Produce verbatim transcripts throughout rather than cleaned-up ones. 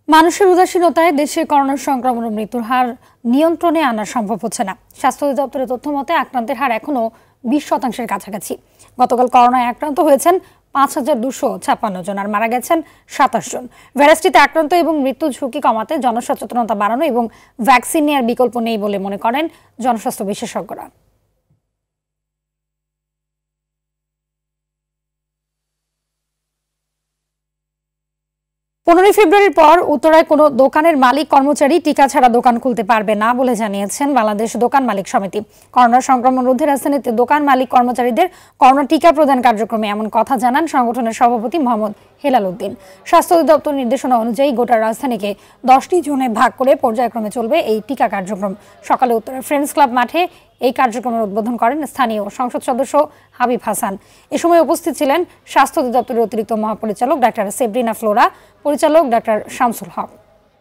মানুষের উদাসীনতায় দেশে করোনা সংক্রমণ ও মৃত্যুর হার নিয়ন্ত্রণে আনা সম্ভব হচ্ছে না। স্বাস্থ্য অধিদপ্তরের তথ্য মতে আক্রান্তের হার এখনো বিশ শতাংশের কাছাকাছি। গতকাল করোনায় আক্রান্ত হয়েছেন পাঁচ হাজার দুশো ছাপ্পান্ন জন, আর মারা গেছেন সাতাশ জন। ভাইরাসটিতে আক্রান্ত এবং মৃত্যুর ঝুঁকি কমাতে জনসচেতনতা বাড়ানো এবং ভ্যাকসিন নেওয়ার বিকল্প নেই বলে মনে করেন জনস্বাস্থ্য বিশেষজ্ঞরা। পনেরোই ফেব্রুয়ারির পর উত্তরায় কোনো দোকানের মালিক কর্মচারী টিকা ছাড়া দোকান খুলতে পারবে না বলে জানিয়েছেন বাংলাদেশ দোকান মালিক সমিতি। করোনা সংক্রমণ রোধে রাজধানীতে দোকান মালিক কর্মচারীদের করোনা টিকা প্রদান কার্যক্রমে এমন কথা জানান সংগঠনের সভাপতি মোহাম্মদ হেলাল উদ্দিন। স্বাস্থ্য অধিদপ্তর নির্দেশনা অনুযায়ী গোটা রাজধানীকে দশটি জোনে ভাগ করে পর্যায়ক্রমে চলবে এই টিকা কার্যক্রম। সকালে উত্তরা ফ্রেন্ডস ক্লাব মাঠে এই কার্যক্রমের উদ্বোধন করেন স্থানীয় সংসদ সদস্য হাবিব হাসান। এ সময় উপস্থিত ছিলেন স্বাস্থ্য অধিদপ্তরের অতিরিক্ত মহাপরিচালক ডাক্তার সেব্রিনা ফ্লোরা, পরিচালক ডাক্তার শামসুল হক।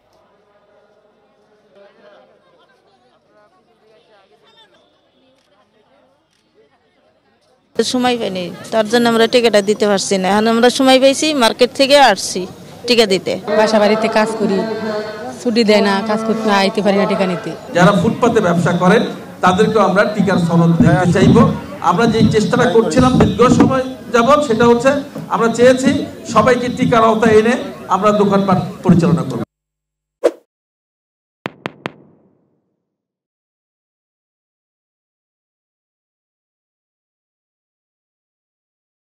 সময় পাইনি, তার জন্য আমরা টিকাটা দিতে পারছি না। এখন আমরা সময় পাইছি, মার্কেট থেকে আসছি টিকা দিতে। বাসা বাড়িতে কাজ করি, ছুটি দেয় না, কাজ করতে না আইতে পারি না টিকা নিতে। যারা ফুটপাতে ব্যবসা করেন তাদেরকেও আমরা টিকার সনদ দিতে চাইবো। আমরা যে চেষ্টাটা করছিলাম দীর্ঘ সময় যাবত, সেটা হচ্ছে আমরা চেয়েছি সবাইকে টিকার আওতায় এনে আমরা দোকানপাট পরিচালনা করব।